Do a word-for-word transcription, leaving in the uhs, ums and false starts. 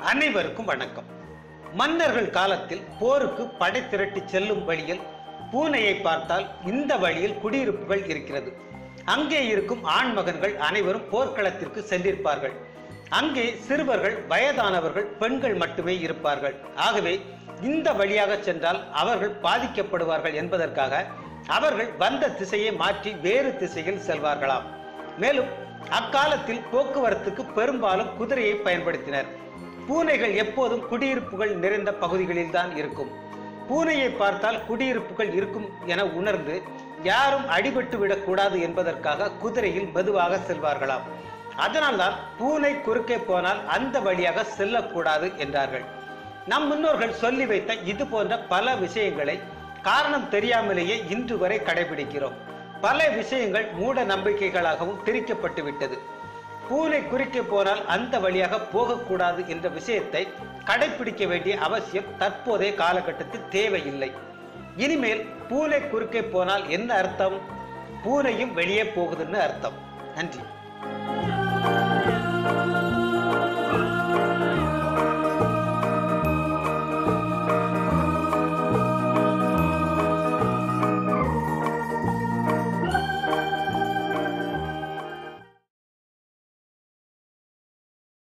அனைவருக்கும் வணக்கம். மன்னர்கள் காலத்தில் போருக்கு படை திரட்டி செல்லும் வழியில் பூனையை பார்த்தால் இந்த வழியில் குடியிருப்புகள் இருக்கிறது. அங்கே இருக்கும் ஆண் மகன்கள் அனைவரும் போர்க்களத்திற்கு சென்றிருப்பார்கள். அங்கே சிறுவர்கள், வயதானவர்கள், பெண்கள் மட்டுமே இருப்பார்கள். ஆகவே இந்த வழியாக சென்றால் அவர்கள் பாதிக்கப்படுவார்கள் என்பதற்காக அவர்கள் வந்த திசையை மாற்றி வேறு திசையில் செல்வார்களாம். மேலும் அக்காலத்தில் போக்குவரத்துக்கு பெரும்பாலும் குதிரையை பயன்படுத்தினர். பூனைகள் எப்போதும் குடியிருப்புகள் நிறைந்த பகுதிகளில் தான் இருக்கும். பூனையை பார்த்தால் குடியிருப்புகள் இருக்கும் என உணர்ந்து யாரும் அடிபட்டு விடக்கூடாது என்பதற்காக குதிரையில் மெதுவாக செல்வார்களாம். அதனால்தான் பூனை குறுக்கே போனால் அந்த வழியாக செல்லக்கூடாது என்றார்கள். நம் முன்னோர்கள் சொல்லி வைத்த இது போன்ற பல விஷயங்களை காரணம் தெரியாமலேயே இன்று வரை கடைபிடிக்கிறோம். பல விஷயங்கள் மூட நம்பிக்கைகளாகவும் திரிக்கப்பட்டு விட்டது. பூனை குறுக்கே போனால் அந்த வழியாக போகக்கூடாது என்ற விஷயத்தை கடைபிடிக்க வேண்டிய அவசியம் தற்போதைய காலகட்டத்தில் தேவையில்லை. இனிமேல் பூனை குறுக்கே போனால் என்ன அர்த்தம்? பூனையும் வெளியே போகுதுன்னு அர்த்தம். நன்றி.